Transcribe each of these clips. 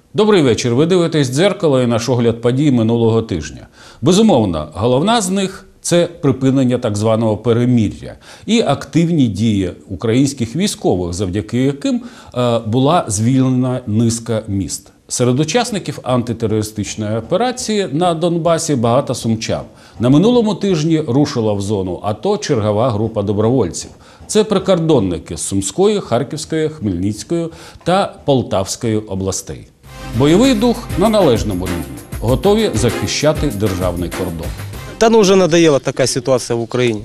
Добрий вечір. Ви дивитесь «Дзеркало» і наш огляд подій минулого тижня. Безумовно, головна з них – це припинення так званого перемир'я і активні дії українських військових, завдяки яким була звільнена низка міст. Серед учасників антитерористичної операції на Донбасі багато сумчан. На минулому тижні рушила в зону АТО чергова група добровольців. Це прикордонники з Сумської, Харківської, Хмельницької та Полтавської областей. Бойовий дух на належному рівні, готові захищати державний кордон. Да ну уже надоела такая ситуация в Украине.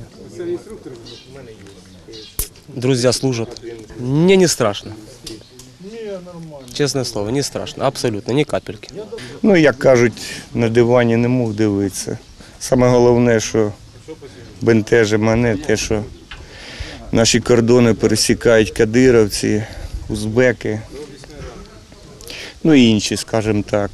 Друзья служат. Мне не страшно. Честное слово, не страшно. Абсолютно, ні капельки. Ну, як кажуть, на дивані не мог дивитися. Саме головне, що бентежить мене, те, що наші кордони пересікають кадировці, узбеки, ну і інші, скажімо так.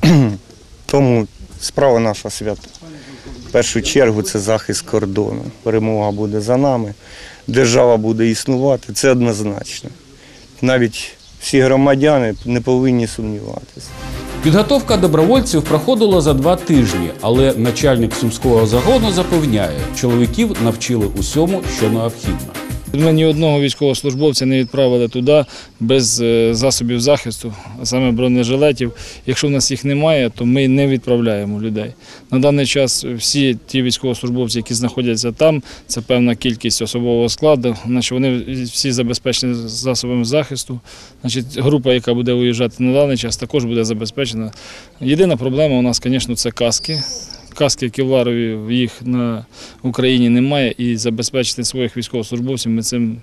Тому справа наша свята. В першу чергу це захист кордону. Перемога буде за нами, держава буде існувати, це однозначно. Навіть всі громадяни не повинні сумніватися. Підготовка добровольців проходила за 2 тижні, але начальник Сумського загону запевняє, чоловіків навчили усьому, що необхідно. Ми ні одного військовослужбовця не відправили туди без засобів захисту, а саме бронежилетів. Якщо в нас їх немає, то ми не відправляємо людей. На даний час всі ті військовослужбовці, які знаходяться там, це певна кількість особового складу, вони всі забезпечені засобами захисту. Група, яка буде виїжджати на даний час, також буде забезпечена. Єдина проблема у нас, звісно, це каски. Каски кевларові, їх на Україні немає, і забезпечити своїх військовослужбовців ми цим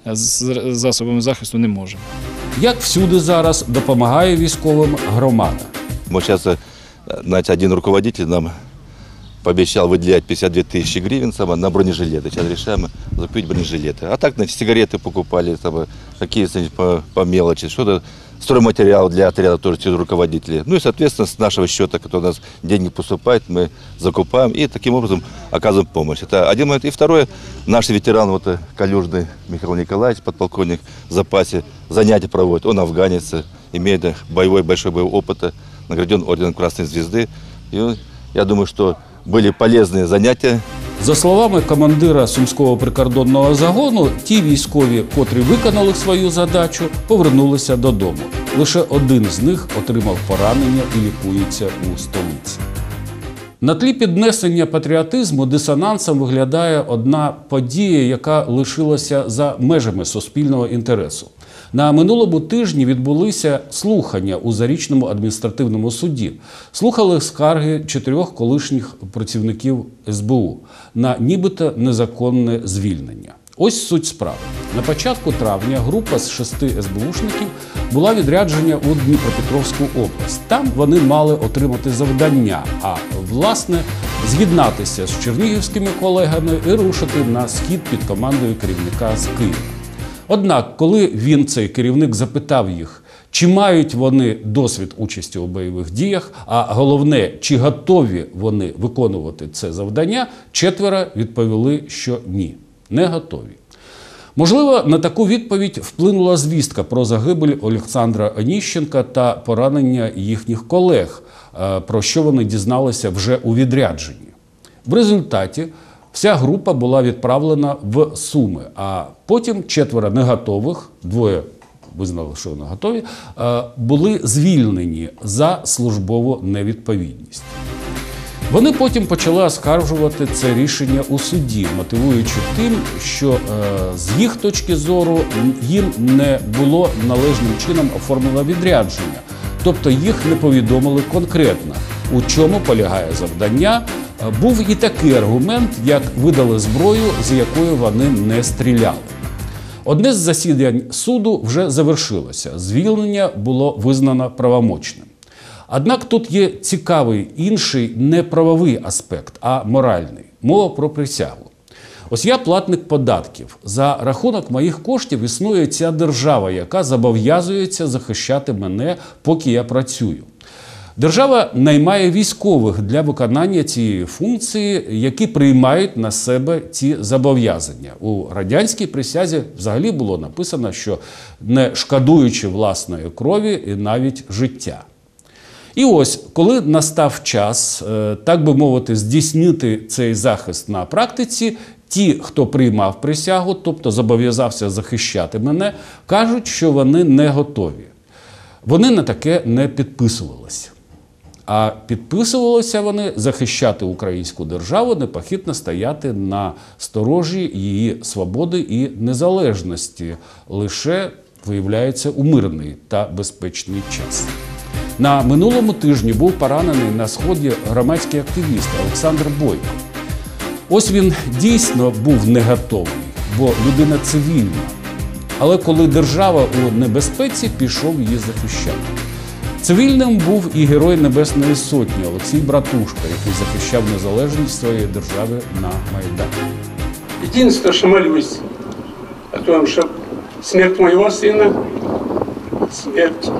засобами захисту не можемо. Як всюди зараз допомагає військовим громада? Вот сейчас, знаете, один руководитель нам пообещал выделять 52 тысячи гривен на бронежилеты. Сейчас решаем закупить бронежилеты. А так, сигареты покупали, какие-то по мелочи, что-то. Стройматериал для отряда тоже через руководителей. Ну и, соответственно, с нашего счета, который у нас деньги поступают, мы закупаем и таким образом оказываем помощь. Это один момент. И второе, наш ветеран, Калюжный Михаил Николаевич, подполковник в запасе, занятия проводит. Он афганец, имеет большой боевой опыт, награжден орденом Красной Звезды. И я думаю, что были полезные занятия. За словами командира Сумського прикордонного загону, ті військові, котрі виконали свою задачу, повернулися додому. Лише один з них отримав поранення і лікується у столиці. На тлі піднесення патріотизму дисонансом виглядає одна подія, яка лишилася за межами суспільного інтересу. На минулому тижні відбулися слухання у Зарічному адміністративному суді. Слухали скарги 4 колишніх працівників СБУ на нібито незаконне звільнення. Ось суть справи. На початку травня група з 6 СБУшників була відряджена у Дніпропетровську область. Там вони мали отримати завдання, а власне з'єднатися з чернігівськими колегами і рушити на схід під командою керівника з Києва. Однак, коли цей керівник, запитав їх, чи мають вони досвід участі у бойових діях, а головне, чи готові вони виконувати це завдання, 4 відповіли, що ні, не готові. Можливо, на таку відповідь вплинула звістка про загибель Олександра Оніщенка та поранення їхніх колег, про що вони дізналися вже у відрядженні. В результаті вся група була відправлена в Суми, а потім 4 неготових, 2 визнали, що не готові, були звільнені за службову невідповідність. Вони потім почали оскаржувати це рішення у суді, мотивуючи тим, що з їх точки зору їм не було належним чином оформлено відрядження, тобто їх не повідомили конкретно, у чому полягає завдання. Був і такий аргумент, як видали зброю, з якою вони не стріляли. Одне з засідань суду вже завершилося. Звільнення було визнано правомочним. Однак тут є цікавий інший не правовий аспект, а моральний. Мова про присягу. Ось я платник податків. За рахунок моїх коштів існує ця держава, яка зобов'язується захищати мене, поки я працюю. Держава наймає військових для виконання цієї функції, які приймають на себе ці зобов'язання. У радянській присязі взагалі було написано, що не шкодуючи власної крові і навіть життя. І ось, коли настав час, так би мовити, здійснити цей захист на практиці, ті, хто приймав присягу, тобто зобов'язався захищати мене, кажуть, що вони не готові. Вони на таке не підписувалися. А підписувалися вони захищати українську державу, непохитно стояти на сторожі її свободи і незалежності, лише, виявляється, у мирний та безпечний час. На минулому тижні був поранений на Сході громадський активіст Олександр Бойко. Ось він дійсно був не готовий, бо людина цивільна. Але коли держава у небезпеці, пішов її захищати. Цивільним був і герой Небесної Сотні Олексій Братушка, який захищав незалежність своєї держави на Майдані. Единственное, что молюсь о том, что смерть моего сына, смерть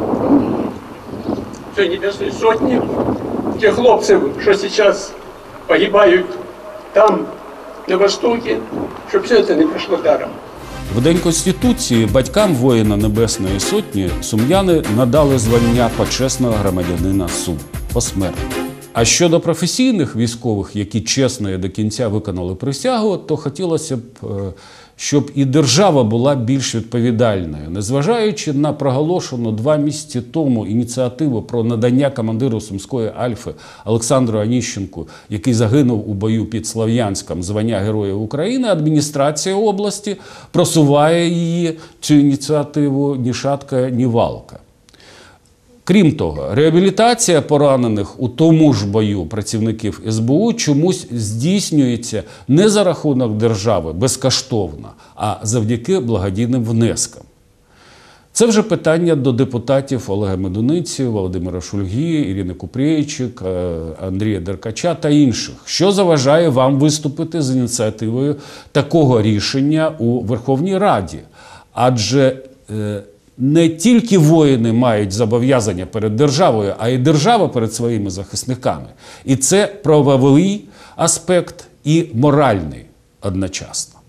той Небесной Сотни, тех хлопцев, что сейчас погибают там, на Востоке, чтобы все это не прошло даром. В День Конституції батькам воїна Небесної Сотні сум'яни надали звання почесного громадянина Сум посмертно. А щодо професійних військових, які чесно і до кінця виконали присягу, то хотілося б, щоб і держава була більш відповідальною. Незважаючи на проголошену 2 місяці тому ініціативу про надання командиру Сумської Альфи Олександру Аніщенку, який загинув у бою під Слов'янськом, звання Героя України, адміністрація області просуває її, цю ініціативу, ні шатка, ні валка. Крім того, реабілітація поранених у тому ж бою працівників СБУ чомусь здійснюється не за рахунок держави, безкоштовно, а завдяки благодійним внескам. Це вже питання до депутатів Олега Медуниці, Володимира Шульги, Ірини Купрійчик, Андрія Деркача та інших. Що заважає вам виступити з ініціативою такого рішення у Верховній Раді? Адже не тільки воїни мають зобов'язання перед державою, а й держава перед своїми захисниками. І це правовий аспект і моральний одночасно.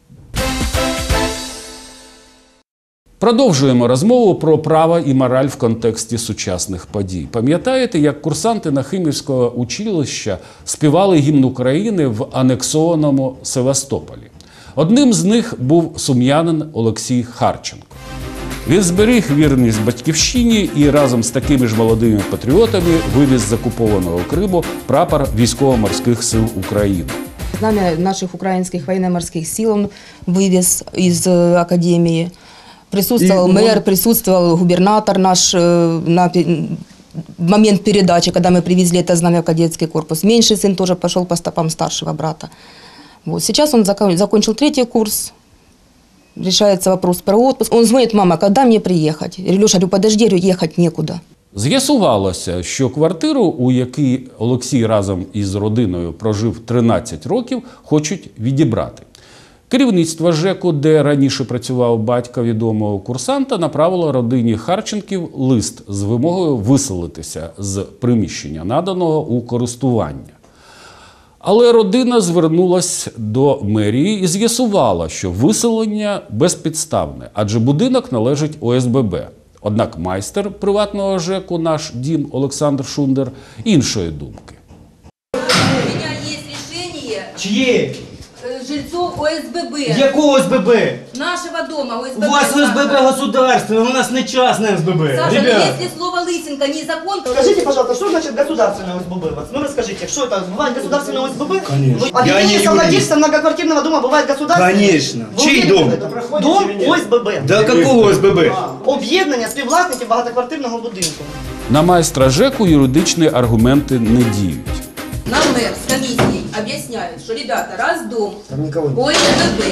Продовжуємо розмову про право і мораль в контексті сучасних подій. Пам'ятаєте, як курсанти Нахимівського училища співали гімн України в анексованому Севастополі? Одним з них був сум'янин Олексій Харченко. Він зберіг вірність батьківщині і разом з такими ж молодими патріотами вивіз з окупованого Криму прапор Військово-морських сил України. Знамя наших украинских военно-морских сил он вывез из академии. Присутствовал мэр, присутствовал губернатор наш на момент передачи, когда мы привезли это знамя в кадетский корпус. Меньший сын тоже пошел по стопам старшего брата. Вот. Сейчас он закончил 3-й курс. Решается вопрос про отпуск. Он звонит: мама, когда мне приехать? Я говорю: Леша, подожди, ехать некуда. З'ясувалося, що квартиру, у якій Олексій разом із родиною прожив 13 років, хочуть відібрати. Керівництво ЖЕКу, де раніше працював батько відомого курсанта, направило родині Харченків лист з вимогою виселитися з приміщення, наданого у користування. Але родина звернулася до мерії і з'ясувала, що виселення безпідставне, адже будинок належить ОСББ. Однак майстер приватного ЖЕКу «Наш дім» Олександр Шундер іншої думки. У меня есть решение Чьи? жильцов ОСББ. Якого СББ? Нашего дома ОСББ. У вас СББ государственное, у нас не частное СББ. Саша, Ребят. если слово «лысинка» не закон, то... Скажите, пожалуйста, что значит государственное ОСББ у вас? Ну расскажите, что это? Бывает государственное ОСББ? Конечно. Объединение Я не совладельцев многоквартирного дома бывает государственное? Конечно. Вы Чей уверены дом? в этом? Дом ОСББ. Да какого ОСББ? Об'єднання співвласників багатоквартирного будинку. На майстра ЖЕКу юридичні аргументи не діють. Нам мэр с комиссией объясняют, что, ребята, раз дом ОСББ,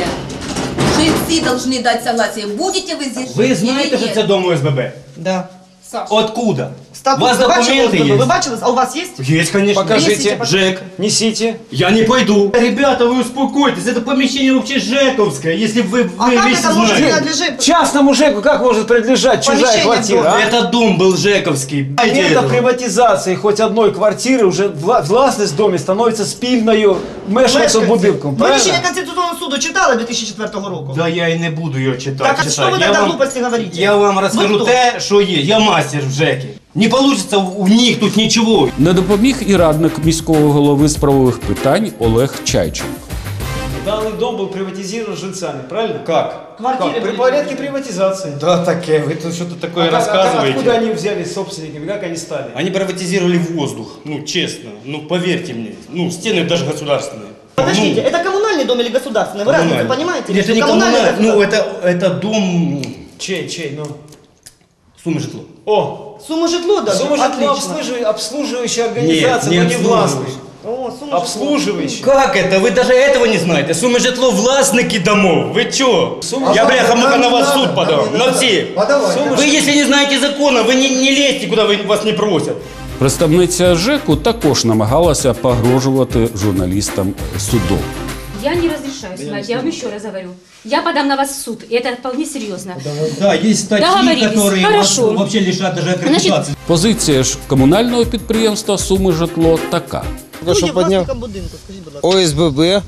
жильцы должны дать согласие. Будете вы здесь Ви жить знаєте, или що нет? це дом ОСББ? Да. Саша. Откуда? Статус У вас ви бачили документы ОСББ? Ви есть? бачили? А у вас є? Есть, конечно. Покажите. ЖЭК. Несите. Я не пойду. Ребята, вы успокойтесь. Это помещение вообще ЖЭКовское, если вы А как весь это может знаете. принадлежать? Частному ЖЭКу как может принадлежать чужая Помещение квартира? дома. А? Это дом был ЖЭКовский. Знаете Момента этого? приватизации хоть одной квартиры уже властность в доме становится спільною мешканцем будинком. Ви рішення Правильно? Конституційного суду читали 2004 року? Да я и не буду ее читать. Так а что вы Я тогда вам- глупости говорите? Я вам расскажу Вы кто? те, что есть. Я мастер в ЖЭКе. Не получится у них тут ничего. Не допоміг і радник міського голови з правових питань Олег Чайченко. Данный дом был приватизирован жильцами, правильно? Как? Квартиры Как? При были порядке приватизации. Да, таке, вы тут что-то такое Откуда рассказываете. они взялись собственниками, как они стали? Они приватизировали воздух, ну честно, ну поверьте мне, ну стены даже государственные. Подождите, это коммунальный дом или государственный? Вы разницу понимаете? Это не коммунальный, ну это дом Чей, ну? Суммы житло. О, Сумма житло даже? Сумма житло Отлично. обслуживающая организация, Нет, но не не властный. О, сумма житло. Обслуживающий. Как это? Вы даже этого не знаете. Суммы житло властники домов. Вы чё? Сумма Я, житло- бляха-муха, на вас суд подам. На всех. Сумма Вы, если не знаете закона, вы не лезьте, куда вас не просят. Представниця ЖЕКу також намагалася погрожувати журналістам судом. Я не разрешаю снимать, я вам еще раз говорю. Я подам на вас в суд, и это вполне серьезно. Да, есть статьи, Договорились. которые Хорошо. вас вообще лишат даже аккредитации. Позиція ж комунального підприємства «Суми житло» така. Хто є власником будинку, скажіть, будь ласка. ОСББ,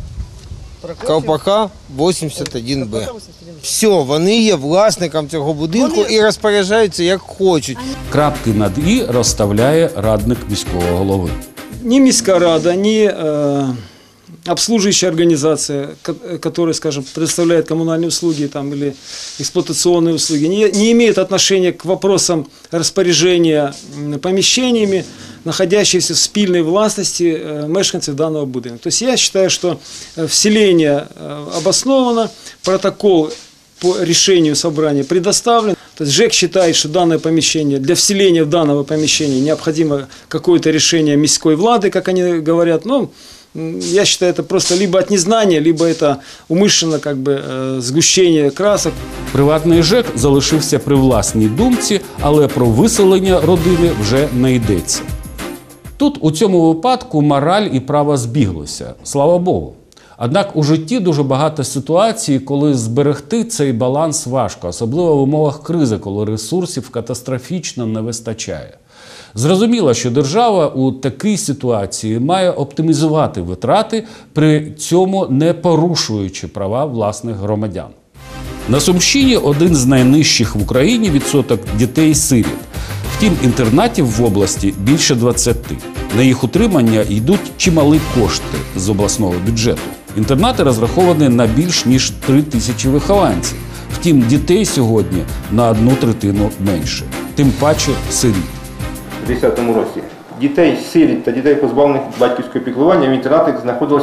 Ковпака, 81Б. Все, вони є власником цього будинку і розпоряджаються як хочуть. Крапки над «і» розставляє радник міського голови. Ни міська рада, ни обслуживающая организация, которая, скажем, предоставляет коммунальные услуги там, или эксплуатационные услуги, не имеет отношения к вопросам распоряжения помещениями, находящиеся в спільной властности мешканцев данного будинка. То есть я считаю, что вселение обосновано, протокол по решению собрания предоставлен. То есть ЖЭК считает, что данное помещение, для вселения в данного помещения необходимо какое-то решение міської влады, как они говорят. Но я считаю, это просто либо от незнания, либо это умышленно как бы згущение красок. Приватний ЖЕК залишився при власній думці, але про виселення родини вже не йдеться. Тут у цьому випадку мораль і право збіглися, слава Богу. Однак у житті дуже багато ситуацій, коли зберегти цей баланс важко, особливо в умовах кризи, коли ресурсів катастрофічно не вистачає. Зрозуміло, що держава у такій ситуації має оптимізувати витрати, при цьому не порушуючи права власних громадян. На Сумщині один з найнижчих в Україні відсоток дітей-сиріт. Втім, інтернатів в області більше 20. На їх утримання йдуть чималі кошти з обласного бюджету. Інтернати розраховані на більш ніж 3 тисячі вихованців. Втім, дітей сьогодні на 1/3 менше. Тим паче сиріт. У 2010 році дітей-сиріт та дітей, позбавлених батьківського піклування, в інтернатах знаходилось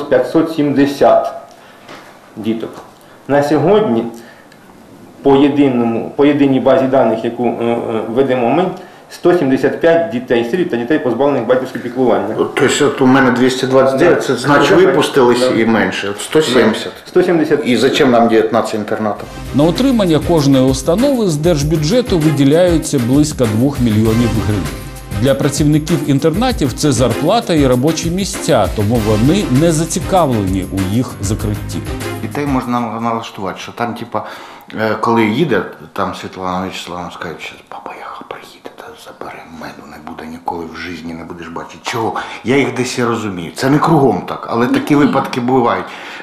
570 діток. На сьогодні по єдиній базі даних, яку ведемо ми, 175 дітей-сиріт та дітей, позбавлених батьківського піклування. Тобто у мене 229, це значить випустились і менше, 170. 170. І зачем нам 19 інтернатів? На утримання кожної установи з держбюджету виділяються близько 2 мільйонів гривень. Для працівників інтернатів це зарплата і робочі місця, тому вони не зацікавлені у їх закритті. Дітей можна налаштувати, що там, типа, коли їде, там Світлана Вячеславовна скаже, що папа, я приїде, та забере, меду не буде ніколи в житті, не будеш бачити. Чого? Я їх десь і розумію. Це не кругом так, але такі випадки бувають.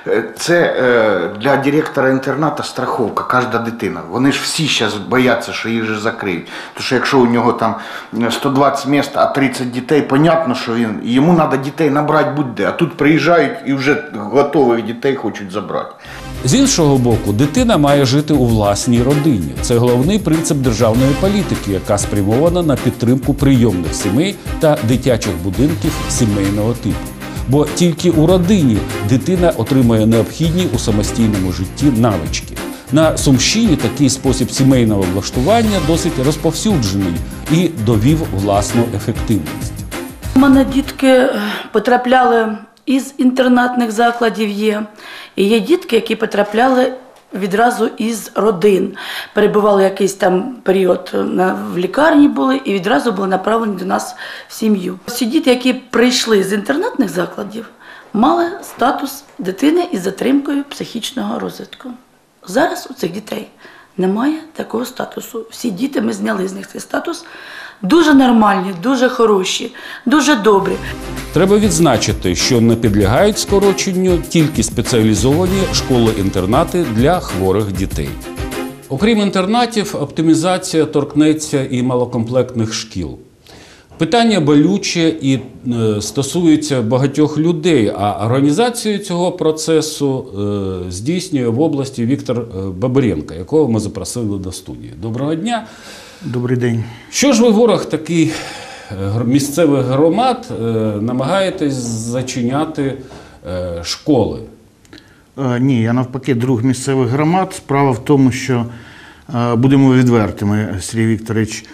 Це для директора інтерната страховка, кожна дитина. Вони ж всі зараз бояться, що їх же закриють. Тому що якщо у нього там 120 місць, а 30 дітей, понятно, що йому треба дітей набрати будь-де. А тут приїжджають і вже готових дітей хочуть забрати. З іншого боку, дитина має жити у власній родині. Це головний принцип державної політики, яка спрямована на підтримку прийомних сімей та дитячих будинків сімейного типу. Бо тільки у родині дитина отримує необхідні у самостійному житті навички. На Сумщині такий спосіб сімейного влаштування досить розповсюджений і довів власну ефективність. У мене дітки потрапляли із інтернатних закладів є. І є дітки, які потрапляли відразу із родин. Перебували якийсь там період в лікарні були і відразу були направлені до нас в сім'ю. Всі діти, які прийшли з інтернатних закладів, мали статус дитини із затримкою психічного розвитку. Зараз у цих дітей немає такого статусу. Всі діти, ми зняли з них цей статус, дуже нормальні, дуже хороші, дуже добрі. Треба відзначити, що не підлягають скороченню тільки спеціалізовані школи-інтернати для хворих дітей. Окрім інтернатів, оптимізація торкнеться і малокомплектних шкіл. Питання болюче і стосується багатьох людей, а організацію цього процесу здійснює в області Віктор Бабиренко, якого ми запросили до студії. Доброго дня. Добрий день. Що ж ви, ворог такий місцевих громад, намагаєтесь зачиняти школи? Ні, я навпаки друг місцевих громад. Справа в тому, що, будемо відвертими, Сергій Вікторович,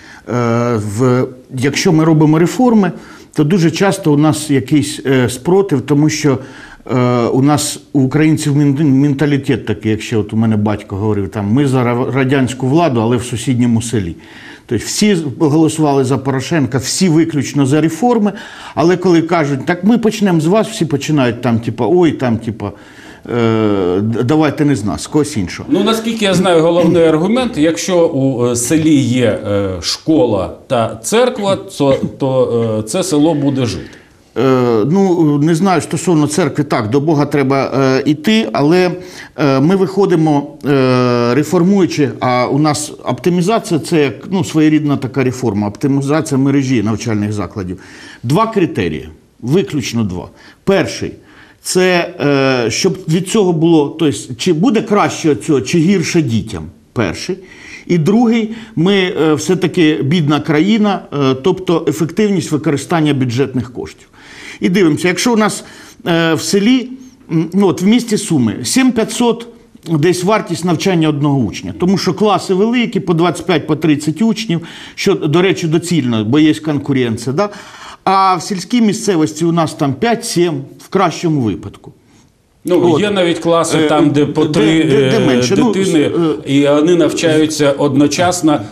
якщо ми робимо реформи, то дуже часто у нас якийсь спротив, тому що у нас, у українців, менталітет такий, якщо от у мене батько говорив, там, ми за радянську владу, але в сусідньому селі. Тобто всі голосували за Порошенка, всі виключно за реформи, але коли кажуть, так ми почнемо з вас, всі починають там, типа, ой, там, типа, давайте не з нас, когось іншого. Ну, наскільки я знаю, головний аргумент, якщо у селі є школа та церква, то це село буде жити. Ну, не знаю, стосовно церкви, так, до Бога треба йти, але ми виходимо реформуючи, а у нас оптимізація – це як, ну, своєрідна така реформа, оптимізація мережі навчальних закладів. Два критерії, виключно два. Перший – це, щоб від цього було, тобто, чи буде краще цього, чи гірше дітям, перший. І другий, ми все-таки бідна країна, тобто ефективність використання бюджетних коштів. І дивимося, якщо у нас в селі, ну, от в місті Суми, 7500 десь вартість навчання одного учня, тому що класи великі, по 25-30 учнів, що, до речі, доцільно, бо є конкуренція, да? А в сільській місцевості у нас там 5-7 в кращому випадку. Ну, є навіть класи там, де по 3 дитини, і вони навчаються одночасно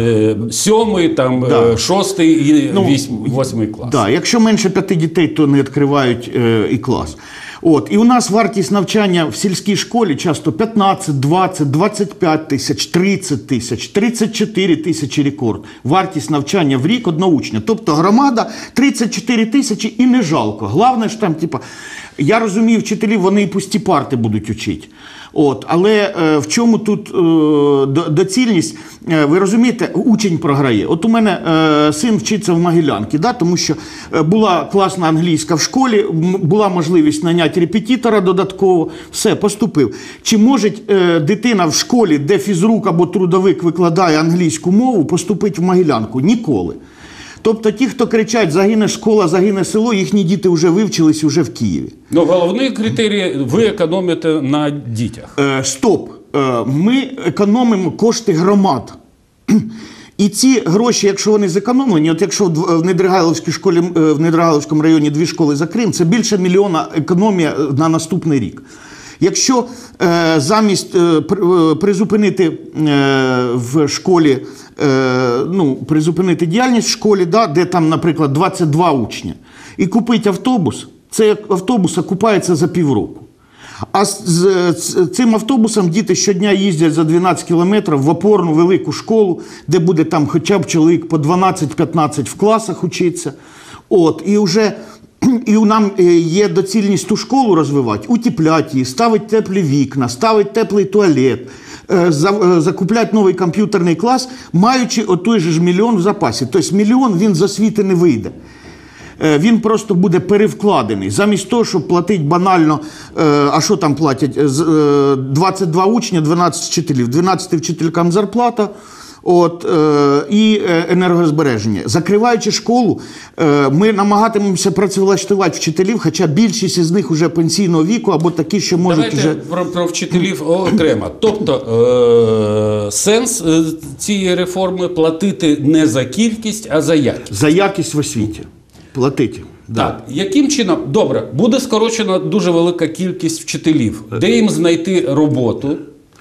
7-й, там, 6-й і 8-й клас. Так, якщо менше 5 дітей, то не відкривають і клас. От, і у нас вартість навчання в сільській школі часто 15, 20, 25 тисяч, 30 тисяч, 34 тисячі рекорд. Вартість навчання в рік одного учня. Тобто громада 34 тисячі і не жалко. Головне ж там, типа, я розумію, вчителів, вони і пусті парти будуть учити. От, але в чому тут доцільність? Ви розумієте, учень програє. От у мене син вчиться в Могилянці, да, тому що була класна англійська в школі, була можливість наняти репетитора додатково, все, поступив. Чи може дитина в школі, де фізрук або трудовик викладає англійську мову, поступити в Могилянку? Ніколи. Тобто ті, хто кричать «загине школа, загине село», їхні діти вже вивчились уже в Києві. Ну, головний критерій – ви економите на дітях. Стоп. Ми економимо кошти громад. І ці гроші, якщо вони зекономлені, от якщо в Недригайлівській школі, в Недригайлівському районі 2 школи закриємо, це більше 1 мільйона економія на наступний рік. Якщо замість призупинити в школі, ну, призупинити діяльність в школі, да, де там, наприклад, 22 учня, і купити автобус, цей автобус окупається за півроку. А з цим автобусом діти щодня їздять за 12 кілометрів в опорну велику школу, де буде там хоча б чоловік по 12-15 в класах учиться. От, і нам є доцільність ту школу розвивати, утепляти її, ставити теплі вікна, ставити теплий туалет, закупляти новий комп'ютерний клас, маючи отой же ж 1 мільйон в запасі. Тобто 1 мільйон він з освіти не вийде. Він просто буде перевкладений. Замість того, щоб платити банально, а що там платять? 22 учня, 12 вчителів, 12 вчителькам зарплата, от, і енергозбереження. Закриваючи школу, ми намагатимемося працевлаштувати вчителів, хоча більшість із них вже пенсійного віку, або такі, що можуть вже... Давайте про вчителів окремо. Тобто сенс цієї реформи платити не за кількість, а за якість. За якість в освіті. Платити. Так, яким чином? Добре, буде скорочена дуже велика кількість вчителів. Де їм знайти роботу?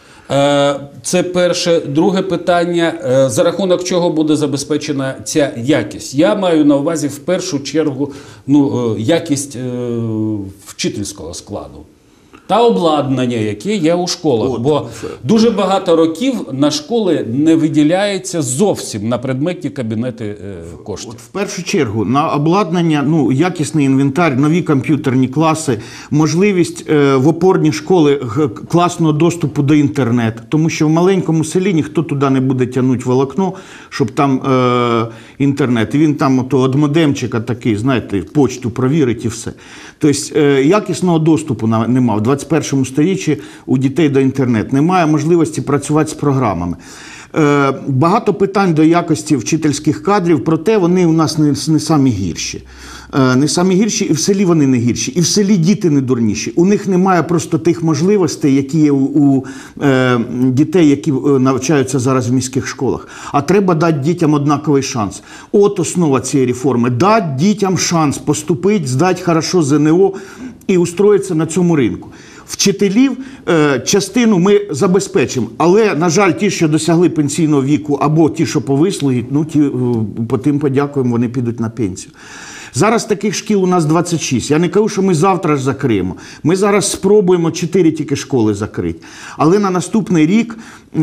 Це перше. Друге питання, за рахунок чого буде забезпечена ця якість? Я маю на увазі в першу чергу якість вчительського складу. та обладнання, яке є у школах. Бо дуже багато років на школи не виділяється зовсім на предметні кабінети коштів. В першу чергу на обладнання, якісний інвентар, нові комп'ютерні класи, можливість в опорні школи класного доступу до інтернету. Тому що в маленькому селі ніхто туди не буде тягнути волокно, щоб там інтернет. І він там від модемчика такий, знаєте, почту провірить і все. Тобто якісного доступу нема. В 21 сторіччі у дітей до інтернету немає можливості працювати з програмами. Багато питань до якості вчительських кадрів, проте вони у нас не самі гірші. Не самі гірші, і в селі вони не гірші, і в селі діти не дурніші. У них немає просто тих можливостей, які є у дітей, які навчаються зараз в міських школах. А треба дати дітям однаковий шанс. От основа цієї реформи. Дати дітям шанс поступити, здати хорошо ЗНО і устроїтися на цьому ринку. Вчителів частину ми забезпечимо, але, на жаль, ті, що досягли пенсійного віку, або ті, що по вислугі, по тим подякуємо, вони підуть на пенсію. Зараз таких шкіл у нас 26. Я не кажу, що ми завтра ж закриємо. Ми зараз спробуємо 4 тільки школи закрити. Але на наступний рік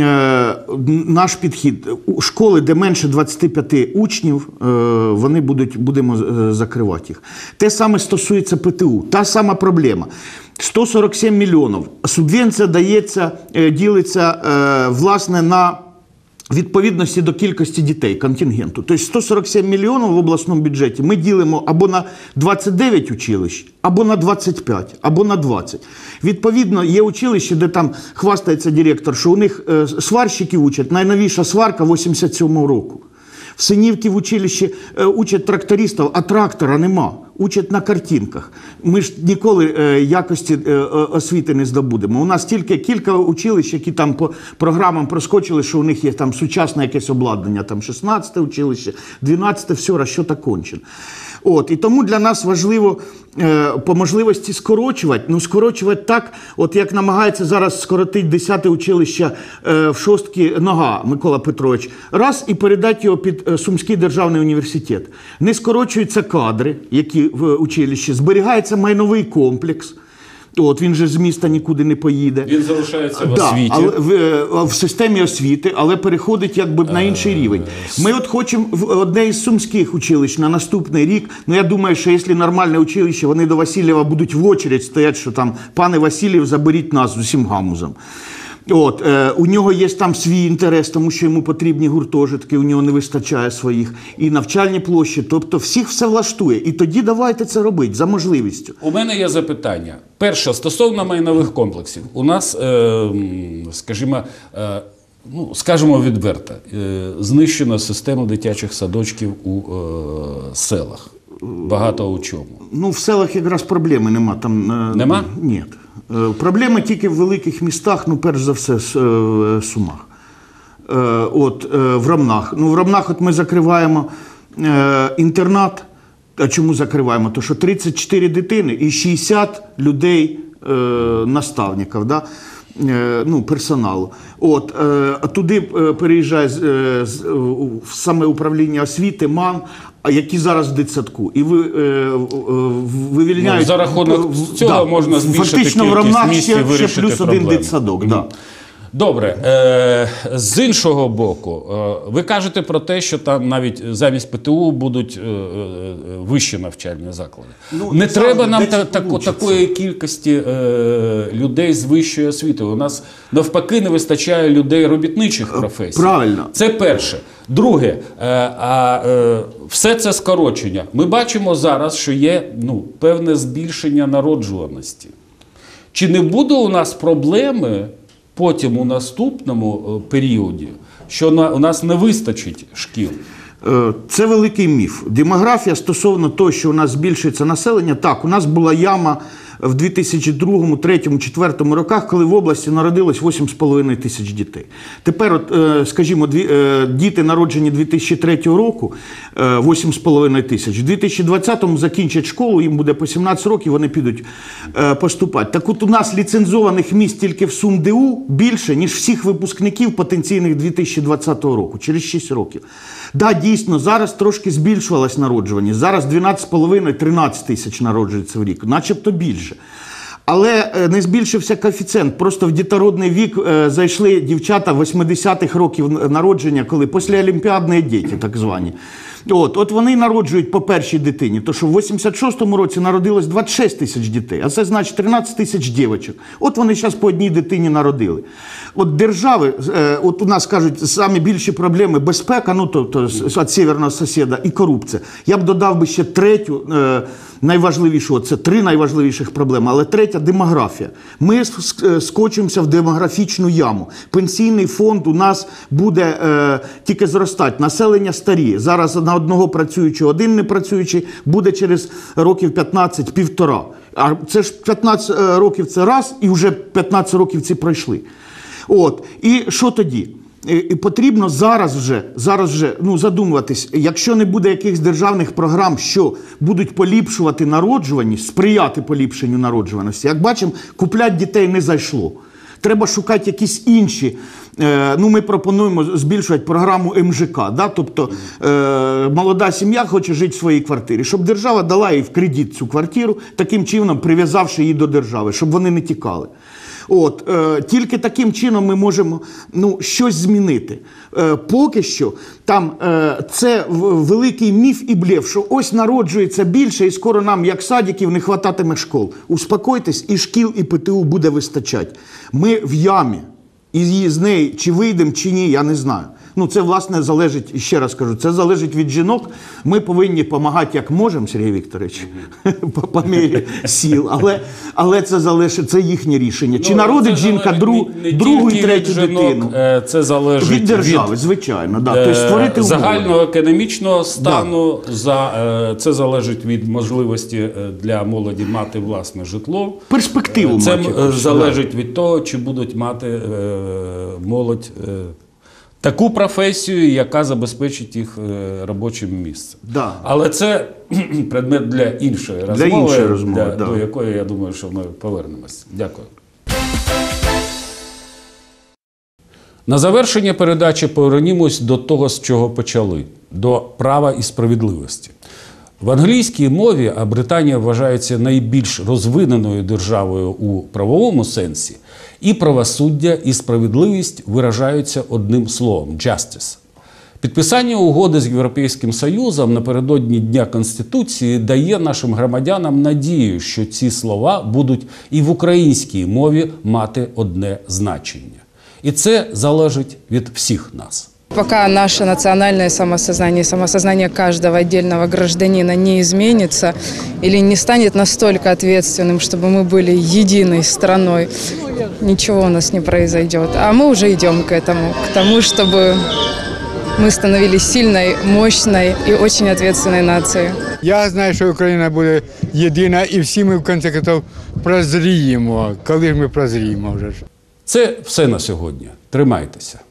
наш підхід. Школи, де менше 25 учнів, будемо закривати їх. Те саме стосується ПТУ. Та сама проблема. 147 мільйонів. Субвенція ділиться, власне, на відповідності до кількості дітей, контингенту. Тобто 147 мільйонів в обласному бюджеті ми ділимо або на 29 училищ, або на 25, або на 20. Відповідно, є училище, де там хвастається директор, що у них сварщиків учать, найновіша сварка 87-го року. В Синівці в училищі учать трактористів, а трактора нема. Учать на картинках. Ми ж ніколи якості освіти не здобудемо. У нас тільки кілька училищ, які там по програмам проскочили, що у них є там сучасне якесь обладнання, там 16-те училище, 12-те, все, розчет окончен. І тому для нас важливо по можливості скорочувати, скорочувати так, як намагається зараз скоротити 10-те училище в Шостці Нога Микола Петрович, раз і передати його під Сумський державний університет. Не скорочуються кадри, які в училищі, зберігається майновий комплекс. Він же з міста нікуди не поїде. Він залишається в освіті. В системі освіти, але переходить на інший рівень. Ми хочемо в одне із сумських училищ на наступний рік, я думаю, що якщо нормальне училище, вони до Васильєва будуть в очередь стоять, що там, пане Васильєв, заберіть нас з усім гамузом. У нього є там свій інтерес, тому що йому потрібні гуртожитки, у нього не вистачає своїх, і навчальні площі, тобто всіх все влаштує. І тоді давайте це робити, за можливістю. У мене є запитання. Перше, стосовно майнових комплексів. У нас, скажімо відверто, знищена система дитячих садочків у селах. Багато у чому. В селах якраз проблеми нема. Нема? Ні. Проблеми тільки в великих містах, перш за все, в Сумах. В Ромнах. В Ромнах ми закриваємо інтернат. А чому закриваємо? Тому що 34 дитини і 60 людей, наставників, персоналу. Туди переїжджає саме управління освіти, МАН, які зараз в дитсадку. І вивільняють... За рахунок цього можна збільшити кількість місць і вирішити плюс проблему. Один дитсадок. Добре. З іншого боку, ви кажете про те, що там навіть замість ПТУ будуть вищі навчальні заклади. Не треба нам такої кількості людей з вищою освітою. У нас навпаки не вистачає людей робітничих професій. Правильно. Це перше. Друге, все це скорочення. Ми бачимо зараз, що є певне збільшення народжуваності. Чи не буде у нас проблеми потім у наступному періоді, що у нас не вистачить шкіл? Це великий міф. Демографія стосовно того, що у нас збільшується населення, так, у нас була яма в 2002, 2003, 2004 роках, коли в області народилось 8,5 тисяч дітей. Тепер, скажімо, діти, народжені 2003 року, 8,5 тисяч. В 2020-му закінчать школу, їм буде по 17 років, вони підуть поступати. Так от у нас ліцензованих місць тільки в СумДУ більше, ніж всіх випускників потенційних 2020 року, через 6 років. Так, дійсно, зараз трошки збільшувалась народжуваність. Зараз 12,5-13 тисяч народжується в рік, начебто більше. Але не збільшився коефіцієнт. Просто в дітородний вік зайшли дівчата 80-х років народження, коли післяолімпіадні діти, так звані. От вони народжують по першій дитині, то що в 86-му році народилось 26 тисяч дітей, а це значить 13 тисяч дівчат. От вони зараз по одній дитині народили. От держави, от у нас кажуть, самі більші проблеми безпека, ну тобто від северного сусіда, і корупція. Я б додав би ще третю, найважливішу, це 3 найважливіших проблеми, але третя – демографія. Ми скочимося в демографічну яму. Пенсійний фонд у нас буде тільки зростати. Населення старіє. Зараз на одного працюючого один непрацюючий буде через років 15 – 1,5. А це ж 15 років це раз, і вже 15 років ці пройшли. От. І що тоді? І потрібно зараз вже задумуватись, якщо не буде якихось державних програм, що будуть поліпшувати народжуваність, сприяти поліпшенню народжуваності. Як бачимо, купляти дітей не зайшло. Треба шукати якісь інші. Ми пропонуємо збільшувати програму МЖК. Да? Тобто молода сім'я хоче жити в своїй квартирі, щоб держава дала їй в кредит цю квартиру, таким чином прив'язавши її до держави, щоб вони не тікали. От, тільки таким чином ми можемо щось змінити. Поки що там це великий міф і блеф, що ось народжується більше і скоро нам, як садиків, не хвататиме школ. Успокойтесь, і шкіл, і ПТУ буде вистачати. Ми в ямі, і з неї чи вийдемо, чи ні, я не знаю. Це, власне, залежить, ще раз кажу, це залежить від жінок. Ми повинні допомагати, як можемо, Сергій Вікторович, по мірі сил. Але це залежить, це їхнє рішення. Чи народить жінка другу і третю дитину? Це залежить від держави, звичайно. Да. Тобто загального економічного стану, це залежить від можливості для молоді мати власне житло. Перспективу це мати. залежить від того, чи будуть мати молодь таку професію, яка забезпечить їх робочим місцем. Да. Але це предмет для іншої розмови, до якої, я думаю, що ми повернемось. Дякую. На завершення передачі повернімось до того, з чого почали – до права і справедливості. В англійській мові, а Британія вважається найбільш розвиненою державою у правовому сенсі, і правосуддя, і справедливість виражаються одним словом – justice. Підписання угоди з Європейським Союзом напередодні Дня Конституції дає нашим громадянам надію, що ці слова будуть і в українській мові мати одне значення. І це залежить від всіх нас. Пока наше национальное самосознание, самосознание каждого отдельного гражданина не изменится или не станет настолько ответственным, чтобы мы были единой страной, ничего у нас не произойдет. А мы уже идем к тому, чтобы мы становились сильной, мощной и очень ответственной нацией. Я знаю, що Україна буде єдина і всі ми в кінці кінців прозріємо. Коли ж ми прозріємо вже? Це все на сьогодні. Тримайтеся.